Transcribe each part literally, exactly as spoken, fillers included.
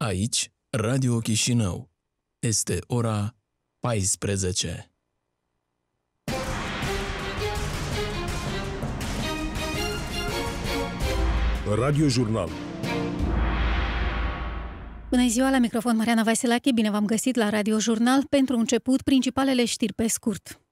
Aici, Radio Chișinău. Este ora paisprezece. Radio Jurnal. Bună ziua, la microfon Mariana Vasilache, bine v-am găsit la Radio Jurnal. Pentru început, principalele știri pe scurt.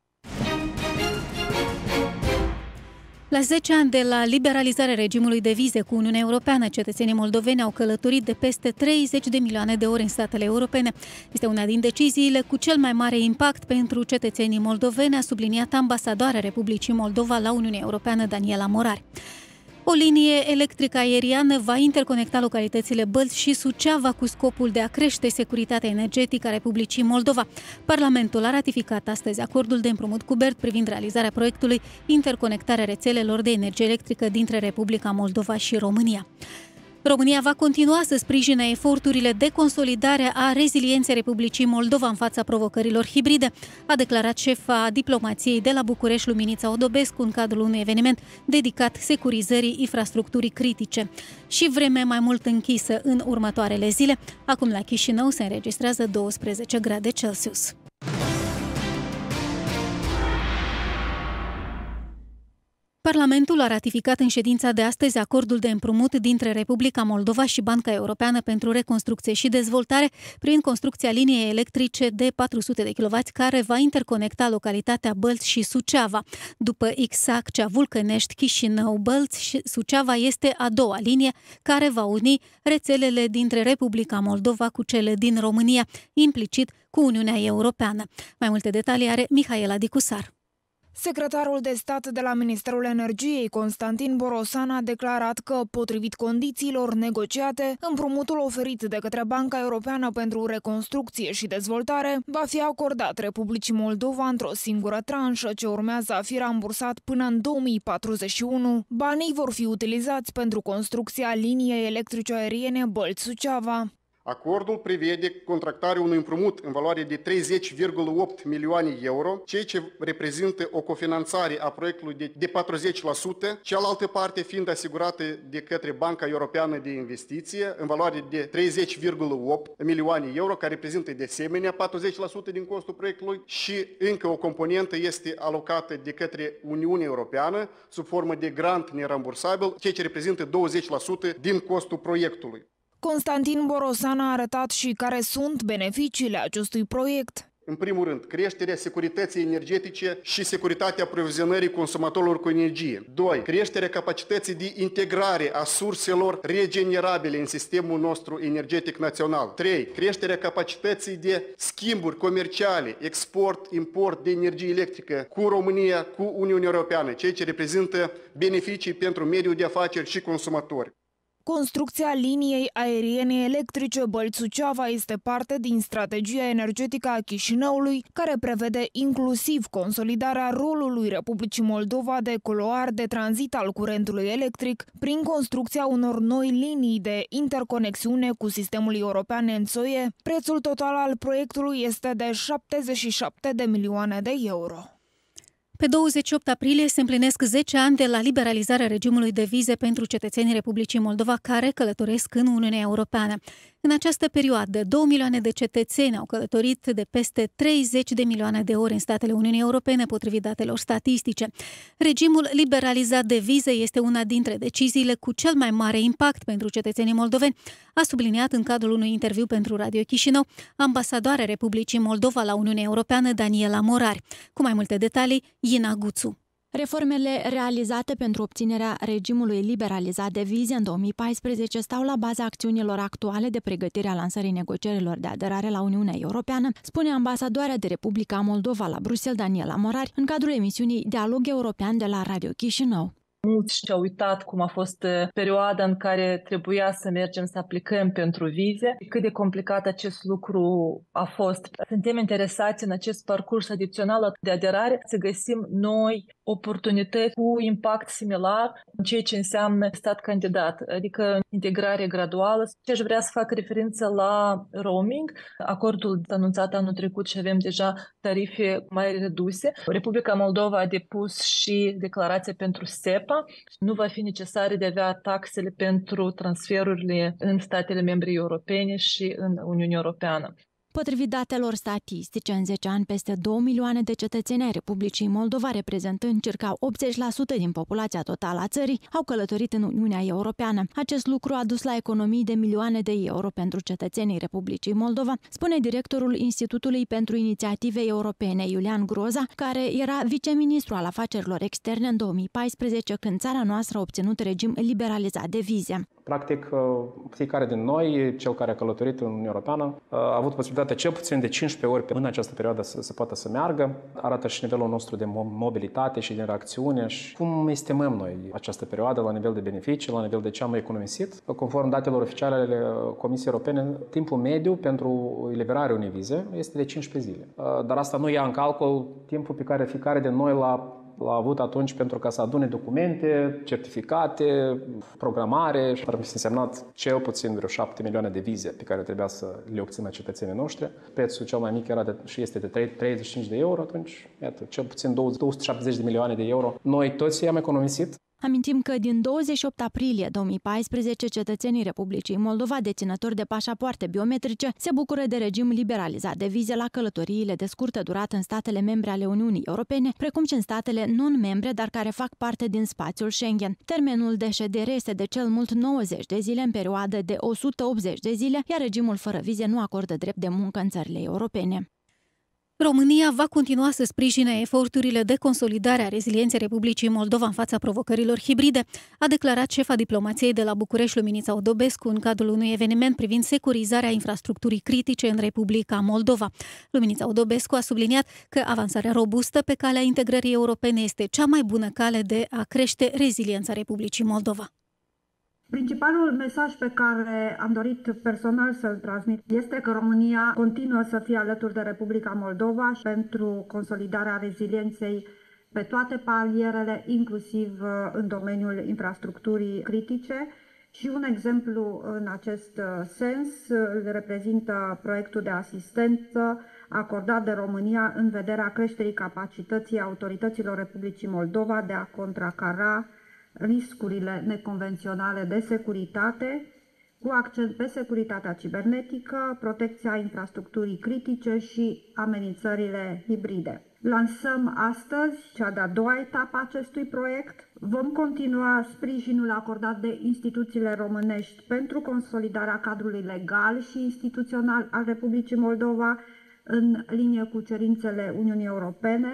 La zece ani de la liberalizarea regimului de vize cu Uniunea Europeană, cetățenii moldoveni au călătorit de peste treizeci de milioane de ori în statele europene. Este una din deciziile cu cel mai mare impact pentru cetățenii moldoveni, a subliniat ambasadoarea Republicii Moldova la Uniunea Europeană, Daniela Morari. O linie electrică aeriană va interconecta localitățile Bălți și Suceava cu scopul de a crește securitatea energetică a Republicii Moldova. Parlamentul a ratificat astăzi acordul de împrumut cu B E R D privind realizarea proiectului interconectarea rețelelor de energie electrică dintre Republica Moldova și România. România va continua să sprijine eforturile de consolidare a rezilienței Republicii Moldova în fața provocărilor hibride, a declarat șefa diplomației de la București, Luminița Odobescu, în cadrul unui eveniment dedicat securizării infrastructurii critice. Și vreme mai mult închisă în următoarele zile. Acum la Chișinău se înregistrează douăsprezece grade Celsius. Parlamentul a ratificat în ședința de astăzi acordul de împrumut dintre Republica Moldova și Banca Europeană pentru Reconstrucție și Dezvoltare prin construcția liniei electrice de patru sute de kilowați care va interconecta localitatea Bălți și Suceava. După Exact, Vulcănești, Chișinău, Bălți și Suceava este a doua linie care va uni rețelele dintre Republica Moldova cu cele din România, implicit cu Uniunea Europeană. Mai multe detalii are Mihaela Dicusar. Secretarul de stat de la Ministerul Energiei, Constantin Borosan, a declarat că, potrivit condițiilor negociate, împrumutul oferit de către Banca Europeană pentru Reconstrucție și Dezvoltare va fi acordat Republicii Moldova într-o singură tranșă, ce urmează a fi rambursat până în două mii patruzeci și unu. Banii vor fi utilizați pentru construcția liniei electrice aeriene Bălți-Suceava. Acordul prevede contractarea unui împrumut în valoare de treizeci virgulă opt milioane euro, ceea ce reprezintă o cofinanțare a proiectului de, de patruzeci la sută, cealaltă parte fiind asigurată de către Banca Europeană de Investiție în valoare de treizeci virgulă opt milioane euro, care reprezintă de asemenea patruzeci la sută din costul proiectului și încă o componentă este alocată de către Uniunea Europeană sub formă de grant nerambursabil, ceea ce reprezintă douăzeci la sută din costul proiectului. Constantin Borosan a arătat și care sunt beneficiile acestui proiect. În primul rând, creșterea securității energetice și securitatea aprovizionării consumatorilor cu energie. doi. Creșterea capacității de integrare a surselor regenerabile în sistemul nostru energetic național. trei. Creșterea capacității de schimburi comerciale, export, import de energie electrică cu România, cu Uniunea Europeană, ceea ce reprezintă beneficii pentru mediul de afaceri și consumatori. Construcția liniei aeriene electrice Bălți-Suceava este parte din strategia energetică a Chișinăului, care prevede inclusiv consolidarea rolului Republicii Moldova de culoar de tranzit al curentului electric prin construcția unor noi linii de interconexiune cu sistemul european N S O E. Prețul total al proiectului este de șaptezeci și șapte de milioane de euro. Pe douăzeci și opt aprilie se împlinesc zece ani de la liberalizarea regimului de vize pentru cetățenii Republicii Moldova care călătoresc în Uniunea Europeană. În această perioadă, două milioane de cetățeni au călătorit de peste treizeci de milioane de ori în statele Uniunii Europene, potrivit datelor statistice. Regimul liberalizat de vize este una dintre deciziile cu cel mai mare impact pentru cetățenii moldoveni, a subliniat în cadrul unui interviu pentru Radio Chișinău ambasadoarea Republicii Moldova la Uniunea Europeană, Daniela Morari. Cu mai multe detalii, Ina Guțu. Reformele realizate pentru obținerea regimului liberalizat de vize în două mii paisprezece stau la baza acțiunilor actuale de pregătire a lansării negocierilor de aderare la Uniunea Europeană, spune ambasadoarea de Republica Moldova la Bruxelles, Daniela Morari, în cadrul emisiunii Dialog European de la Radio Chișinău. Mulți și-au uitat cum a fost perioada în care trebuia să mergem să aplicăm pentru vize, cât de complicat acest lucru a fost. Suntem interesați în acest parcurs adițional de aderare să găsim noi oportunități cu impact similar în ceea ce înseamnă stat candidat, adică integrare graduală. Și aș vrea să fac referință la roaming, acordul anunțat anul trecut și avem deja tarife mai reduse. Republica Moldova a depus și declarația pentru SEPA. Nu va fi necesar de a avea taxele pentru transferurile în statele membre europene și în Uniunea Europeană. Potrivit datelor statistice, în zece ani, peste două milioane de cetățeni ai Republicii Moldova, reprezentând circa optzeci la sută din populația totală a țării, au călătorit în Uniunea Europeană. Acest lucru a dus la economii de milioane de euro pentru cetățenii Republicii Moldova, spune directorul Institutului pentru Inițiative Europene, Iulian Groza, care era viceministru al afacerilor externe în două mii paisprezece, când țara noastră a obținut regim liberalizat de vize. Practic, fiecare din noi, cel care a călătorit în Uniunea Europeană, a avut posibilitatea cel puțin de cincisprezece ori în această perioadă să se poată să meargă. Arată și nivelul nostru de mobilitate și de reacțiune și cum estimăm noi această perioadă la nivel de beneficii, la nivel de ce am economisit. Conform datelor oficiale ale Comisiei Europene, timpul mediu pentru eliberarea unei vize este de cincisprezece zile. Dar asta nu ia în calcul timpul pe care fiecare din noi l-a l-a avut atunci pentru ca să adune documente, certificate, programare. Ar fi însemnat cel puțin vreo șapte milioane de vize pe care trebuia să le obțină cetățenii noștri. Prețul cel mai mic era de, și este de treizeci și cinci de euro, atunci, iată, cel puțin două sute șaptezeci de milioane de euro. Noi toți am economisit. Amintim că din douăzeci și opt aprilie două mii paisprezece, cetățenii Republicii Moldova, deținători de pașapoarte biometrice, se bucură de regim liberalizat de vize la călătoriile de scurtă durată în statele membre ale Uniunii Europene, precum și în statele non-membre, dar care fac parte din spațiul Schengen. Termenul de ședere este de cel mult nouăzeci de zile în perioadă de o sută optzeci de zile, iar regimul fără vize nu acordă drept de muncă în țările europene. România va continua să sprijine eforturile de consolidare a rezilienței Republicii Moldova în fața provocărilor hibride, a declarat șefa diplomației de la București, Luminița Odobescu, în cadrul unui eveniment privind securizarea infrastructurii critice în Republica Moldova. Luminița Odobescu a subliniat că avansarea robustă pe calea integrării europene este cea mai bună cale de a crește reziliența Republicii Moldova. Principalul mesaj pe care am dorit personal să-l transmit este că România continuă să fie alături de Republica Moldova pentru consolidarea rezilienței pe toate palierele, inclusiv în domeniul infrastructurii critice. Și un exemplu în acest sens îl reprezintă proiectul de asistență acordat de România în vederea creșterii capacității autorităților Republicii Moldova de a contracara riscurile neconvenționale de securitate, cu accent pe securitatea cibernetică, protecția infrastructurii critice și amenințările hibride. Lansăm astăzi cea de-a doua etapă a acestui proiect. Vom continua sprijinul acordat de instituțiile românești pentru consolidarea cadrului legal și instituțional al Republicii Moldova în linie cu cerințele Uniunii Europene.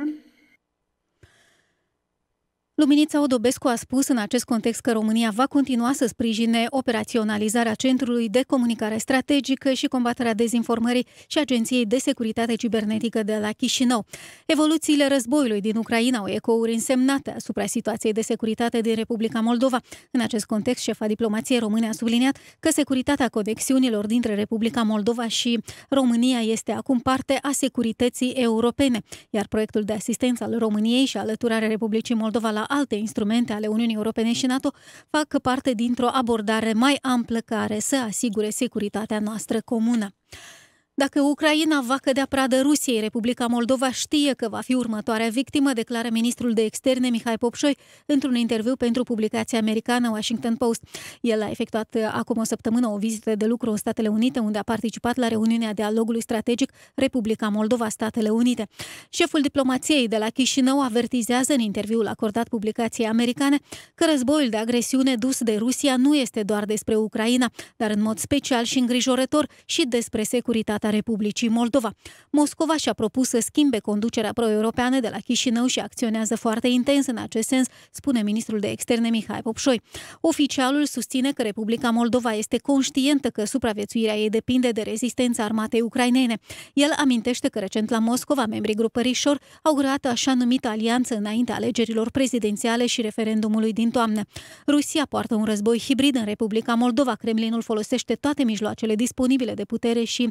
Luminița Odobescu a spus în acest context că România va continua să sprijine operaționalizarea Centrului de Comunicare Strategică și combaterea dezinformării și Agenției de Securitate Cibernetică de la Chișinău. Evoluțiile războiului din Ucraina au ecouri însemnate asupra situației de securitate din Republica Moldova. În acest context, șefa diplomației române a subliniat că securitatea conexiunilor dintre Republica Moldova și România este acum parte a securității europene, iar proiectul de asistență al României și alăturarea Republicii Moldova la alte instrumente ale Uniunii Europene și NATO fac parte dintr-o abordare mai amplă care să asigure securitatea noastră comună. Dacă Ucraina va cădea pradă Rusiei, Republica Moldova știe că va fi următoarea victimă, declară ministrul de externe Mihai Popșoi într-un interviu pentru publicația americană Washington Post. El a efectuat acum o săptămână o vizită de lucru în Statele Unite, unde a participat la reuniunea dialogului strategic Republica Moldova-Statele Unite. Șeful diplomației de la Chișinău avertizează în interviul acordat publicației americane că războiul de agresiune dus de Rusia nu este doar despre Ucraina, dar în mod special și îngrijorător și despre securitatea Republicii Moldova. Moscova și-a propus să schimbe conducerea pro-europeană de la Chișinău și acționează foarte intens în acest sens, spune ministrul de externe Mihai Popșoi. Oficialul susține că Republica Moldova este conștientă că supraviețuirea ei depinde de rezistența armatei ucrainene. El amintește că recent la Moscova, membrii grupării Șor au creat așa numită alianță înaintea alegerilor prezidențiale și referendumului din toamnă. Rusia poartă un război hibrid în Republica Moldova. Kremlinul folosește toate mijloacele disponibile de putere și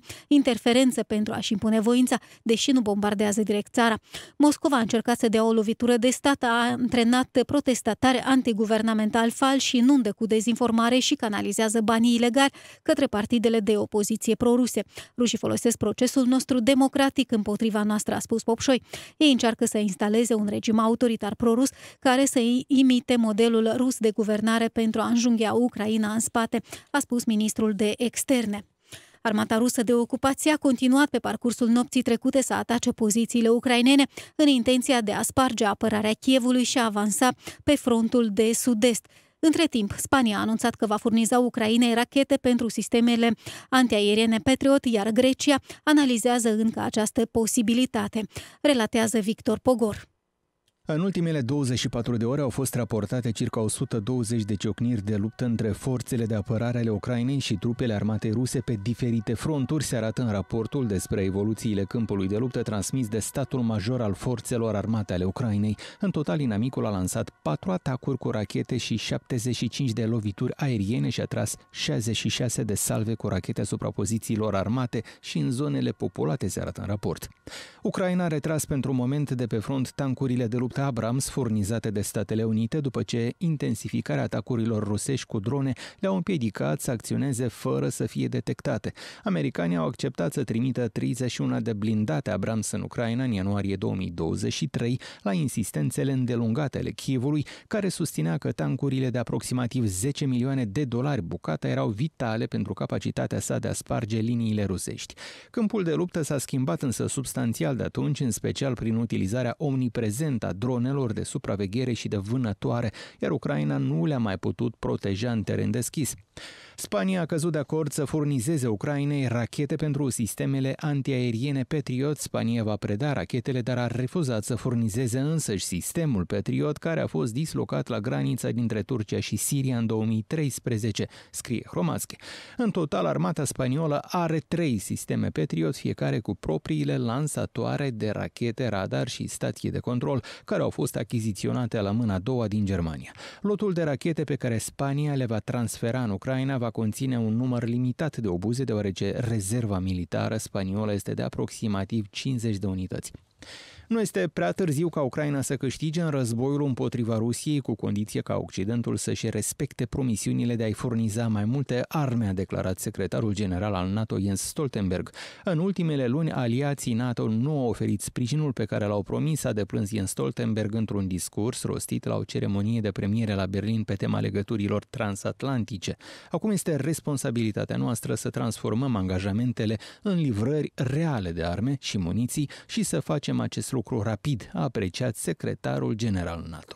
interferență pentru a-și impune voința, deși nu bombardează direct țara. Moscova a încercat să dea o lovitură de stat, a antrenat protestatari antiguvernamentali falși și inundă cu dezinformare și canalizează banii ilegali către partidele de opoziție proruse. Rușii folosesc procesul nostru democratic împotriva noastră, a spus Popșoi. Ei încearcă să instaleze un regim autoritar prorus care să imite modelul rus de guvernare pentru a înjunghea Ucraina în spate, a spus ministrul de externe. Armata rusă de ocupație a continuat pe parcursul nopții trecute să atace pozițiile ucrainene în intenția de a sparge apărarea Kievului și a avansa pe frontul de sud-est. Între timp, Spania a anunțat că va furniza Ucrainei rachete pentru sistemele antiaeriene Patriot, iar Grecia analizează încă această posibilitate, relatează Victor Pogor. În ultimele douăzeci și patru de ore au fost raportate circa o sută douăzeci de ciocniri de luptă între forțele de apărare ale Ucrainei și trupele armatei ruse pe diferite fronturi, se arată în raportul despre evoluțiile câmpului de luptă transmis de statul major al forțelor armate ale Ucrainei. În total, inamicul a lansat patru atacuri cu rachete și șaptezeci și cinci de lovituri aeriene și a tras șaizeci și șase de salve cu rachete asupra pozițiilor armate și în zonele populate, se arată în raport. Ucraina a retras pentru un moment de pe front tancurile de luptă Abrams furnizate de Statele Unite după ce intensificarea atacurilor rusești cu drone le-au împiedicat să acționeze fără să fie detectate. Americanii au acceptat să trimită treizeci și unu de blindate Abrams în Ucraina în ianuarie două mii douăzeci și trei la insistențele îndelungate ale Kievului, care susținea că tancurile de aproximativ zece milioane de dolari bucata erau vitale pentru capacitatea sa de a sparge liniile rusești. Câmpul de luptă s-a schimbat însă substanțial de atunci, în special prin utilizarea omniprezentă a dronelor de supraveghere și de vânătoare, iar Ucraina nu le-a mai putut proteja în teren deschis. Spania a căzut de acord să furnizeze Ucrainei rachete pentru sistemele antiaeriene Patriot. Spania va preda rachetele, dar a refuzat să furnizeze însăși sistemul Patriot, care a fost dislocat la granița dintre Turcia și Siria în două mii treisprezece, scrie Hromadske. În total, armata spaniolă are trei sisteme Patriot, fiecare cu propriile lansatoare de rachete, radar și stație de control, care au fost achiziționate la mâna a doua din Germania. Lotul de rachete pe care Spania le va transfera în Ucraina va conține un număr limitat de obuze, deoarece rezerva militară spaniolă este de aproximativ cincizeci de unități. Nu este prea târziu ca Ucraina să câștige în războiul împotriva Rusiei, cu condiție ca Occidentul să-și respecte promisiunile de a-i furniza mai multe arme, a declarat secretarul general al NATO Jens Stoltenberg. În ultimele luni, aliații NATO nu au oferit sprijinul pe care l-au promis, a deplâns Jens Stoltenberg într-un discurs rostit la o ceremonie de premiere la Berlin pe tema legăturilor transatlantice. Acum este responsabilitatea noastră să transformăm angajamentele în livrări reale de arme și muniții și să facem acest lucru rapid, a apreciat secretarul general NATO.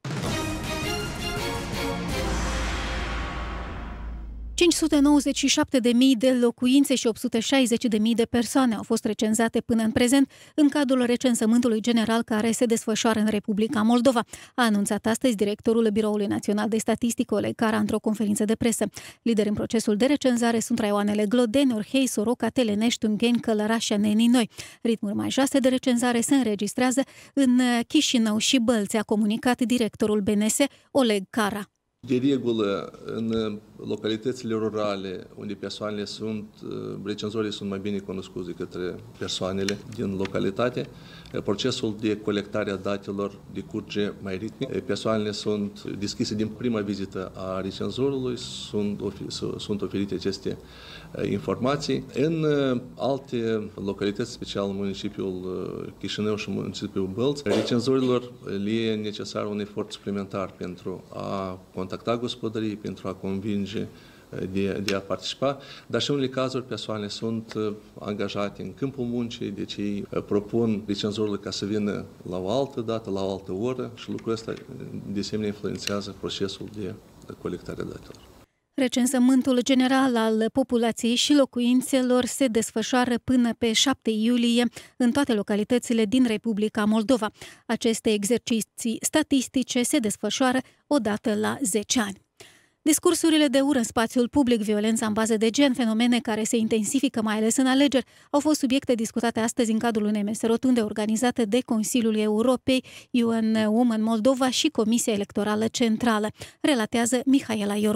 cinci sute nouăzeci și șapte de mii de locuințe și opt sute șaizeci de mii de persoane au fost recenzate până în prezent în cadrul recensământului general care se desfășoară în Republica Moldova, a anunțat astăzi directorul Biroului Național de Statistică, Oleg Cara, într-o conferință de presă. Lideri în procesul de recenzare sunt raioanele Glodeni, Orhei, Soroca, Telenești, Ungheni, Călăraș, Neninoi. Ritmuri mai joase de recenzare se înregistrează în Chișinău și Bălți, a comunicat directorul B N S, Oleg Cara. De regulă, în localitățile rurale, unde persoanele sunt, recenzorii sunt mai bine cunoscuți de către persoanele din localitate, procesul de colectare a datelor decurge mai ritmic. Persoanele sunt deschise din prima vizită a recenzorului, sunt, sunt oferite aceste informații. În alte localități, special municipiul Chișinău și municipiul Bălți, recenzorilor le e necesar un efort suplimentar pentru a contacta gospodării, pentru a convinge de, de a participa, dar și în unele cazuri persoanele sunt angajate în câmpul muncii, deci ei propun recenzorului ca să vină la o altă dată, la o altă oră și lucrul ăsta de asemenea influențează procesul de colectare datelor. Recensământul general al populației și locuințelor se desfășoară până pe șapte iulie în toate localitățile din Republica Moldova. Aceste exerciții statistice se desfășoară odată la zece ani. Discursurile de ură în spațiul public, violența în bază de gen, fenomene care se intensifică mai ales în alegeri, au fost subiecte discutate astăzi în cadrul unei mese rotunde organizate de Consiliul Europei, U N Women Moldova și Comisia Electorală Centrală, relatează Mihaela Iorgu.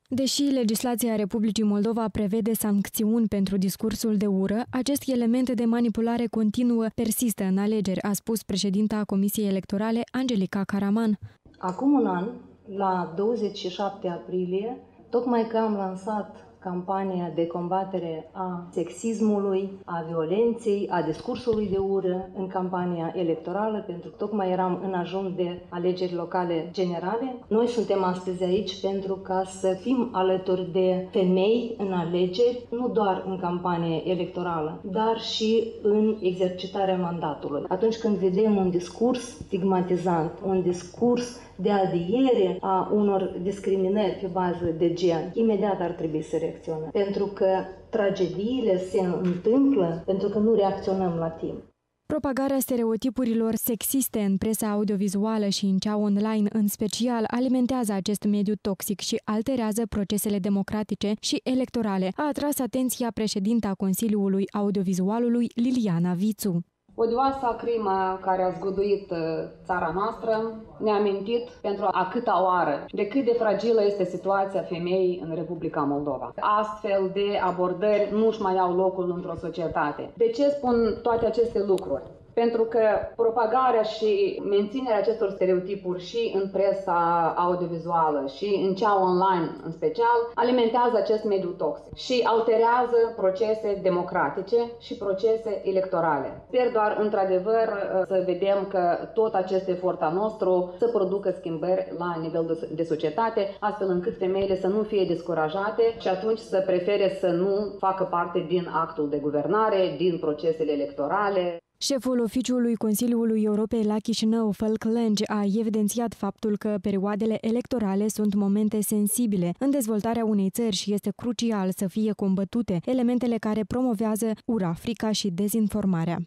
Deși legislația Republicii Moldova prevede sancțiuni pentru discursul de ură, acest element de manipulare continuă persistă în alegeri, a spus președinta Comisiei Electorale, Angelica Caraman. Acum un an, la douăzeci și șapte aprilie, tocmai că am lansat campania de combatere a sexismului, a violenței, a discursului de ură în campania electorală, pentru că tocmai eram în ajun de alegeri locale generale. Noi suntem astăzi aici pentru ca să fim alături de femei în alegeri, nu doar în campanie electorală, dar și în exercitarea mandatului. Atunci când vedem un discurs stigmatizant, un discurs de adiere a unor discriminări pe bază de gen, imediat ar trebui să reacționăm. Pentru că tragediile se întâmplă pentru că nu reacționăm la timp. Propagarea stereotipurilor sexiste în presa audiovizuală și în cea online în special alimentează acest mediu toxic și alterează procesele democratice și electorale, a atras atenția președinta Consiliului Audiovizualului Liliana Vițu. Odioasa crimă care a zguduit țara noastră ne-a amintit pentru a câta oară de cât de fragilă este situația femeii în Republica Moldova. Astfel de abordări nu-și mai au locul într-o societate. De ce spun toate aceste lucruri? Pentru că propagarea și menținerea acestor stereotipuri și în presa audiovizuală și în cea online în special alimentează acest mediu toxic și alterează procese democratice și procese electorale. Sper doar într-adevăr să vedem că tot acest efort al nostru să producă schimbări la nivel de societate, astfel încât femeile să nu fie descurajate și atunci să prefere să nu facă parte din actul de guvernare, din procesele electorale. Șeful oficiului Consiliului Europei la Chișinău, Falk Lange, a evidențiat faptul că perioadele electorale sunt momente sensibile în dezvoltarea unei țări și este crucial să fie combătute elementele care promovează ura, frica și dezinformarea.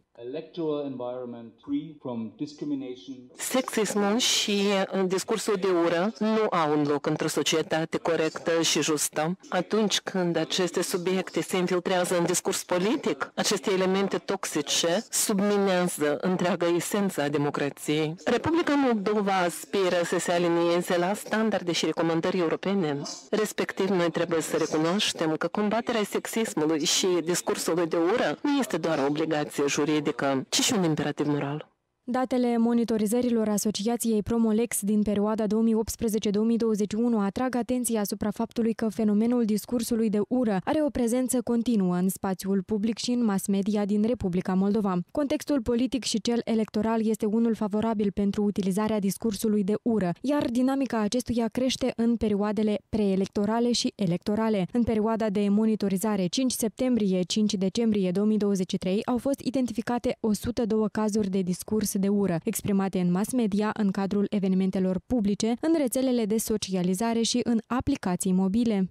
Sexismul și discursul de ură nu au un loc într-o societate corectă și justă. Atunci când aceste subiecte se infiltrează în discurs politic, aceste elemente toxice subminează întreaga esență a democrației. Republica Moldova aspiră să se alinieze la standarde și recomandări europene. Respectiv, noi trebuie să recunoaștem că combaterea sexismului și discursului de ură nu este doar o obligație juridică, ci și un imperativ moral. Datele monitorizărilor Asociației Promolex din perioada două mii optsprezece două mii douăzeci și unu atrag atenția asupra faptului că fenomenul discursului de ură are o prezență continuă în spațiul public și în mass media din Republica Moldova. Contextul politic și cel electoral este unul favorabil pentru utilizarea discursului de ură, iar dinamica acestuia crește în perioadele preelectorale și electorale. În perioada de monitorizare cinci septembrie - cinci decembrie două mii douăzeci și trei au fost identificate o sută doi cazuri de discurs de ură, exprimate în mass media, în cadrul evenimentelor publice, în rețelele de socializare și în aplicații mobile.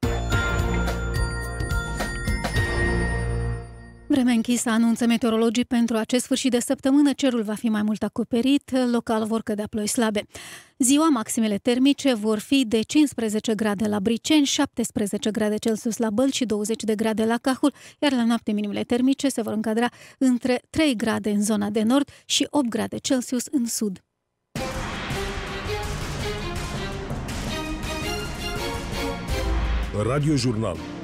Vremea închisă, anunță meteorologii pentru acest sfârșit de săptămână. Cerul va fi mai mult acoperit, local vor cădea ploi slabe. Ziua, maximele termice vor fi de cincisprezece grade la Briceni, șaptesprezece grade Celsius la Bălți și douăzeci de grade la Cahul, iar la noapte minimele termice se vor încadra între trei grade în zona de nord și opt grade Celsius în sud. Radio Jurnal.